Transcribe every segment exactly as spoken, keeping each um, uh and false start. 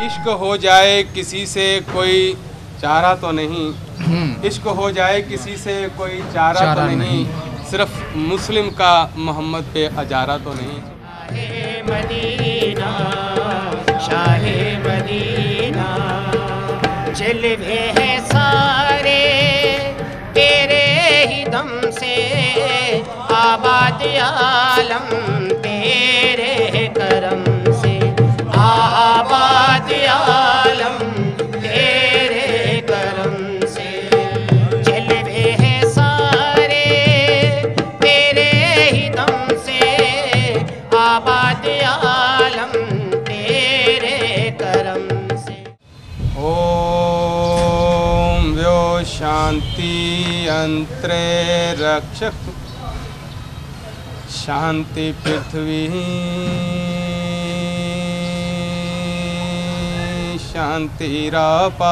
इश्क हो जाए किसी से कोई चारा तो नहीं, इश्क हो जाए किसी से कोई चारा, चारा तो नहीं, नहीं। सिर्फ मुस्लिम का मोहम्मद पे अजारा तो नहीं। शाहे मदीना, शाहे मदीना, जलवे हैं सारे तेरे ही दम से, आबाद आलम तेरे करम से, आबाद आलम तेरे करम से, जलवे हैं सारे तेरे ही दम से, आबाद आलम तेरे करम से। ओम व्यो शांति अंतरे रक्षक, शांति पृथ्वी शांति रापा।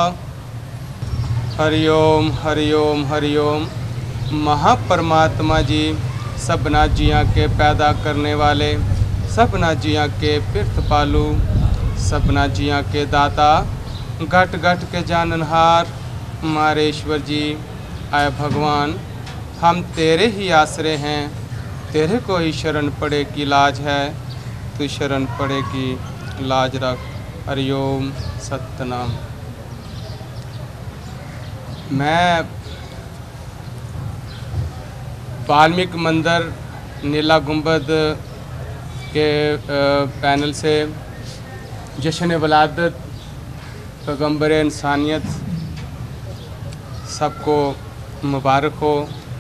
हरिओम हरिओम हरिओम। महापरमात्मा जी सबना जियाँ के पैदा करने वाले, सबना जियाँ के पितृपालू, सबना जियाँ के दाता, घट घट के जाननहार मारेश्वर जी, आए भगवान हम तेरे ही आसरे हैं, तेरे को ही शरण पड़े की लाज है, तू शरण पड़े की लाज रख। हरिओम सतनाम। मैं वाल्मीकि मंदिर नीला गुंबद के पैनल से जश्न वलादत पैगम्बर इंसानियत सबको मुबारक हो।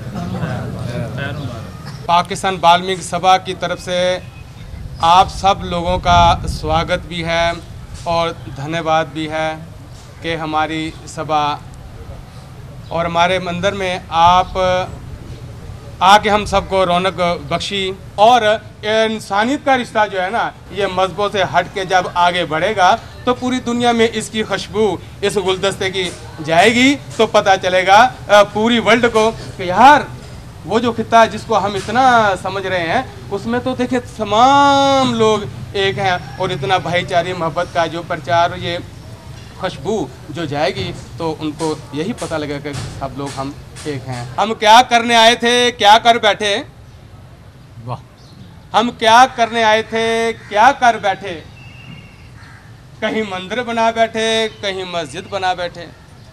पाकिस्तान वाल्मीकि सभा की तरफ से आप सब लोगों का स्वागत भी है और धन्यवाद भी है कि हमारी सभा और हमारे मंदिर में आप आके हम सबको रौनक बख्शी। और इंसानियत का रिश्ता जो है ना, ये मजहबों से हट के जब आगे बढ़ेगा तो पूरी दुनिया में इसकी खुशबू इस गुलदस्ते की जाएगी, तो पता चलेगा पूरी वर्ल्ड को कि यार वो जो खिता है जिसको हम इतना समझ रहे हैं उसमें तो देखिए तमाम लोग एक हैं, और इतना भाईचारे मोहब्बत का जो प्रचार, ये खुशबू जो जाएगी तो उनको यही पता लगेगा कि सब लोग हम एक हैं। हम क्या करने आए थे, क्या कर बैठे, वाह। हम क्या करने आए थे, क्या कर बैठे, कहीं मंदिर बना बैठे, कहीं मस्जिद बना बैठे।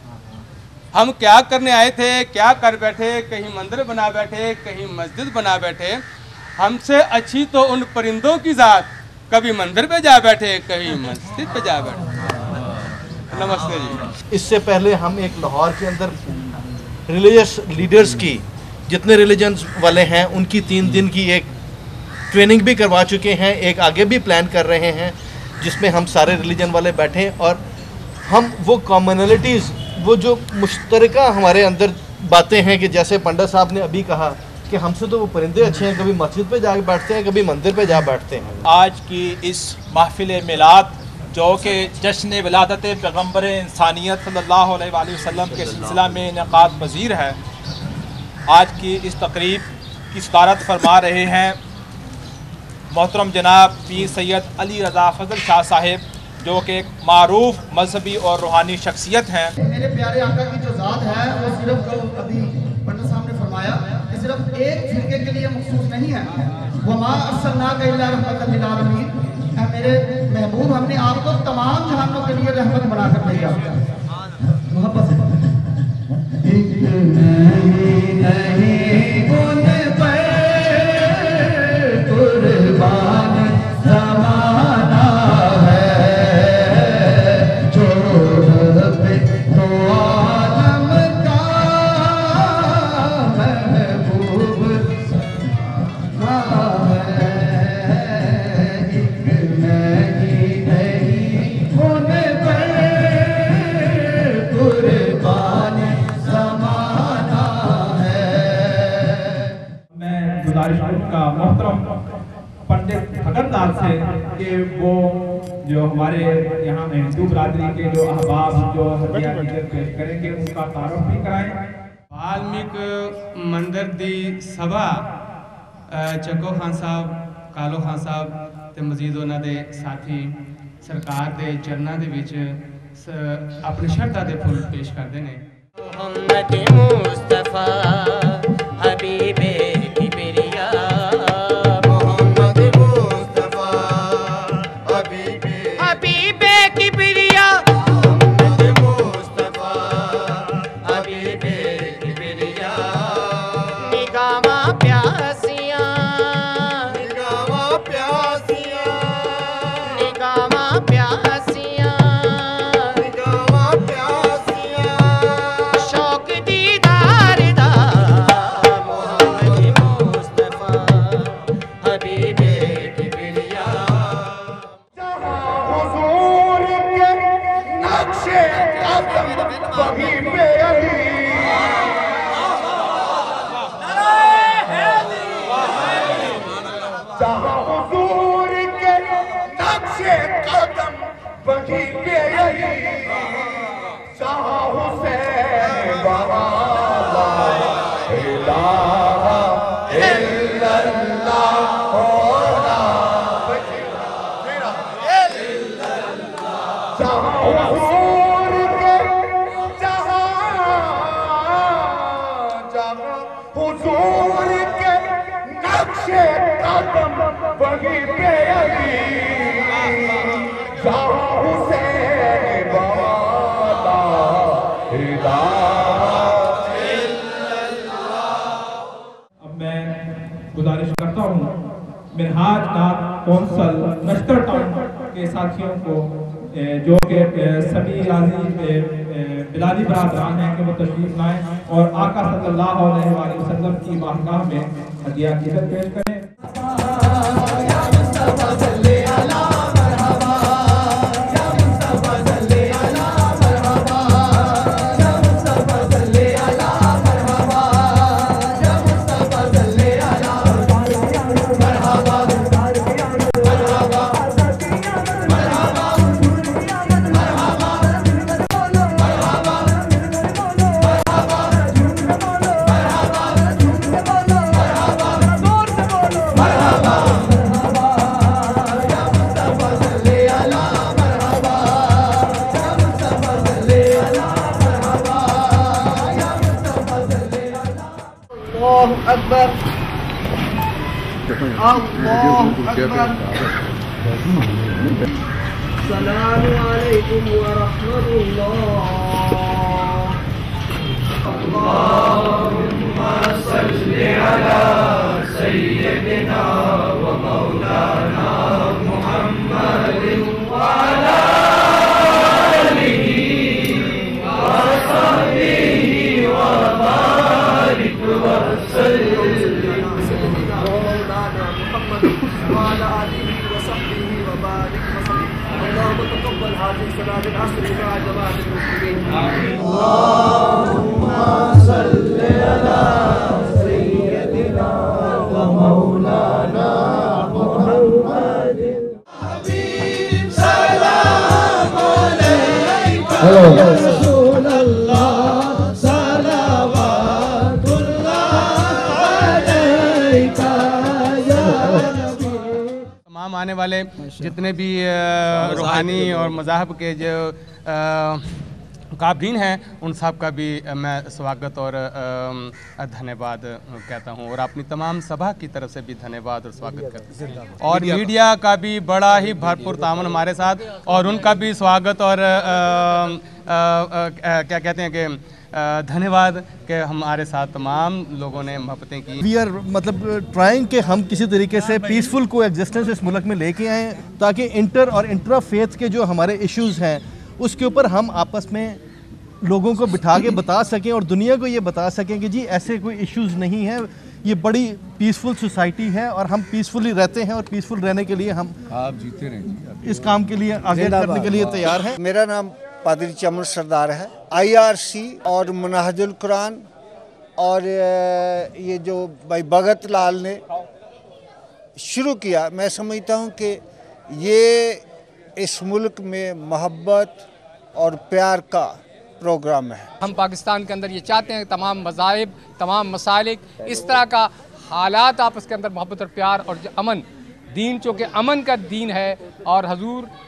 हम क्या करने आए थे, क्या कर बैठे, कहीं मंदिर बना बैठे, कहीं मस्जिद बना बैठे। हमसे अच्छी तो उन परिंदों की जात, कभी मंदिर पे जा बैठे, कभी मस्जिद पे जा बैठे। नमस्ते जी। इससे पहले हम एक लाहौर के अंदर रिलीजियस लीडर्स की, जितने रिलीजन्स वाले हैं उनकी तीन दिन की एक ट्रेनिंग भी करवा चुके हैं, एक आगे भी प्लान कर रहे हैं जिसमें हम सारे रिलीजन वाले बैठे और हम वो कॉमनलिटीज़, वो जो मुश्तरका हमारे अंदर बातें हैं कि जैसे पंडित साहब ने अभी कहा कि हमसे तो वो परिंदे अच्छे हैं, कभी मस्जिद पे जा बैठते हैं, कभी मंदिर पे जा बैठते हैं। आज की इस महफिल मिलाद जो कि जश्न विलादत पैगम्बर इंसानियत सल्लल्लाहु अलैहि वसल्लम के सिलसिला में इनेकाद पज़ीर है, आज की इस तकरीब की सदारत फरमा रहे हैं मोहतरम जनाब पीर सैयद अली रज़ा फजल शाह साहिब, जो कि एक मारूफ मजहबी और रूहानी शख्सियत हैं। मेरे प्यारे आका की जो ज़ात है वो सिर्फ जो अभी पंडित साहब ने फरमाया कि सिर्फ एक फिरके के लिए मखसूस नहीं है। वमा अरसलनाका इल्ला रहमतल लिल आलमीन, मेरे महबूब हमने आपको तमाम जहानों के लिए रहमत बनाकर भेजा। मोहब्बत से का मोहतरम पंडित भगतदास से कि वो जो हमारे यहाँ हिंदू बरादरी के जो अहबाब जो हदिया पेश करेंगे उनका तारुफ भी कराएं। वाल्मीकि मंदिर दी सभा चको खान साहब, कालो खान साहब ते मजीद उन्होंने साथी सरकार दे चरਨਾਂ ਦੇ ਵਿੱਚ ਸ- ਆਪਣੀ ਸ਼ਰਧਾ ਦੇ ਫੁੱਲ ਪੇਸ਼ ਕਰਦੇ ਨੇ। मोहम्मद मुस्तफा हबीबे किबरिया मोहम्मद मुस्तफा हबीबे हबीबे किबरिया मोहम्मद मुस्तफा हबीबे किबरिया निगामा प्यासियां निगामा प्यासियां निगामा प्यासियां निगामा प्यासियां शौक दीदार दा मोहम्मद मुस्तफा हबीबे किबरिया हुजूर के नक्शे कदम वही पे अली जहाँ हुजूर के नक्शे कदम वही पे अली जहाँ हुसैन वहाँ ला इलाहा इल्लल्लाह हो जहाँ हुजूर के जहाँ जहाँ हुजूर के नक्शे कदम वही पे अली जहाँ हुसैन वाला इलाहा अब मैं गुजारिश करता हूँ मिनहाज नाथ कौंसल नश्तर टाउन के साथियों को ए, जो कि ए, सभी राजी ए, ए, बिलाली बरादरान हैं कि वो तशरीफ लाएं और आका सल्लल्लाहु अलैहि वसल्लम की बारगाह में हदिया कीमत पेश करें। अल्लाहु अकबर अल्लाहु अकबर सलाम अलैकुम व रहमतुल्लाह अल्लाहुम्मा सल्लि अला सय्यिदिना व मौलाना मुहम्मदिन व अला आलिहि व सहबिहि व बारिक व सल्लिम मौलाना मुहम्मद व अला आलिहि व सहबिहि व बारिक व सल्लिम اللهم تقبل هذه الصلاة العصر مع جماعة المسلمين اللهم صل على سيدنا ومولانا محمد حبيب سلام عليك يا رسول الله صلوات الله عليك يا نبي तमाम आने वाले जितने भी अ, रूहानी और मज़ाहब के जो काबीन हैं उन सब का भी अ, मैं स्वागत और अ, धन्यवाद कहता हूं और अपनी तमाम सभा की तरफ से भी धन्यवाद और स्वागत करता हूं और मीडिया का भी बड़ा ही भरपूर ताउन हमारे साथ और उनका भी स्वागत और अ, अ, अ, क्या कहते हैं कि अ, धन्यवाद कि हमारे साथ तमाम लोगों ने मोहब्बतें की। वी आर मतलब ट्राइंग कि हम किसी तरीके से पीसफुल को एग्जिस्टेंस इस मुल्क में लेके आएँ ताकि इंटर और इंट्रा फेथ के जो हमारे इश्यूज़ हैं उसके ऊपर हम आपस में लोगों को बिठा के बता सकें और दुनिया को ये बता सकें कि जी ऐसे कोई इश्यूज़ नहीं है, ये बड़ी पीसफुल सोसाइटी है और हम पीसफुली रहते हैं और पीसफुल रहने के लिए हम आप जीते रहें इस काम के लिए आगे करने के लिए तैयार हैं। मेरा नाम पादरी चमन सरदार है। आईआरसी और मुनाहजुल कुरान और ये जो भाई भगत लाल ने शुरू किया, मैं समझता हूँ कि ये इस मुल्क में मोहब्बत और प्यार का प्रोग्राम है। हम पाकिस्तान के अंदर ये चाहते हैं तमाम मज़ाहिब, तमाम मसालिक, इस तरह का हालात आपस के अंदर मोहब्बत और प्यार और अमन, दीन चूँकि अमन का दीन है और हजूर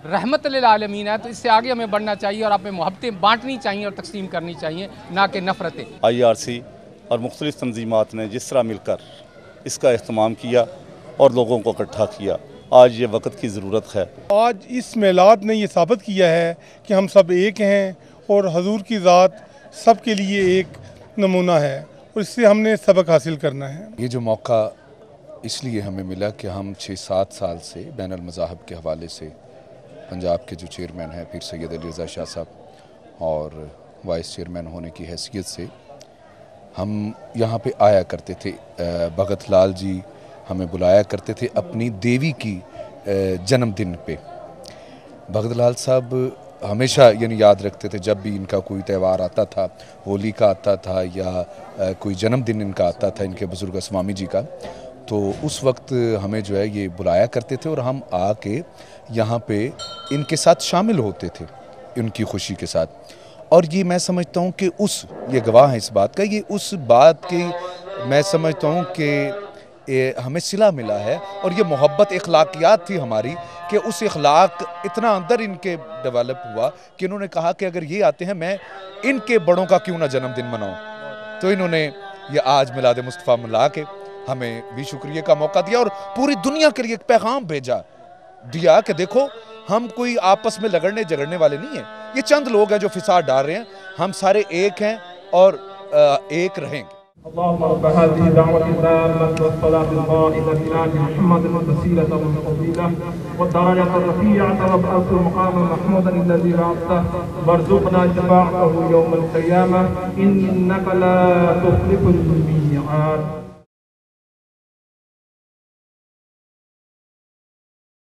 रहमत लिल आलमीन है, तो इससे आगे हमें बढ़ना चाहिए और आप में मोहब्बतें बांटनी चाहिए और तकसीम करनी चाहिए, ना कि नफ़रतें। आई आर सी और मुख्तलिफ़ तंजीमात ने जिस तरह मिलकर इसका अहतमाम किया और लोगों को इकट्ठा किया, आज ये वक्त की ज़रूरत है। आज इस मेलाद ने ये साबित किया है कि हम सब एक हैं और हजूर की ज़ात सब के लिए एक नमूना है और इससे हमने सबक हासिल करना है। ये जो मौका इसलिए हमें मिला कि हम छः सात साल से बैनुल मज़ाहिब के हवाले से पंजाब के जो चेयरमैन हैं पीर सैयद अली रज़ा शाह साहब और वाइस चेयरमैन होने की हैसियत से हम यहाँ पे आया करते थे। भगत लाल जी हमें बुलाया करते थे अपनी देवी की जन्मदिन पे। भगत लाल साहब हमेशा यानी याद रखते थे जब भी इनका कोई त्यौहार आता था, होली का आता था या कोई जन्मदिन इनका आता था, इनके बुज़ुर्ग स्वामी जी का, तो उस वक्त हमें जो है ये बुलाया करते थे और हम आके यहाँ पे इनके साथ शामिल होते थे इनकी खुशी के साथ। और ये मैं समझता हूँ कि उस ये गवाह है इस बात का, ये उस बात की मैं समझता हूँ कि ये हमें सिला मिला है और ये मोहब्बत इखलाकियात थी हमारी कि उस इखलाक इतना अंदर इनके डेवलप हुआ कि इन्होंने कहा कि अगर ये आते हैं मैं इनके बड़ों का क्यों ना जन्मदिन मनाऊं। तो इन्होंने ये आज मिलाद मुस्तफ़ा मिला के हमें भी शुक्रिया का मौका दिया और पूरी दुनिया के लिए एक पैगाम भेजा दिया कि देखो हम कोई आपस में लगड़ने झगड़ने वाले नहीं हैं, ये चंद लोग हैं जो फिसाद डाल रहे हैं, हम सारे एक हैं और एक रहेंगे। اللهم رب هذه الدعوة التامة والصلاة القائمة آت محمد الوسيلة والفضيلة والدرجة الرفيعة وابعثه مقاما محمودا الذي وعدته وارزقنا شفاعته يوم القيامة إنك لا تخلف الميعاد.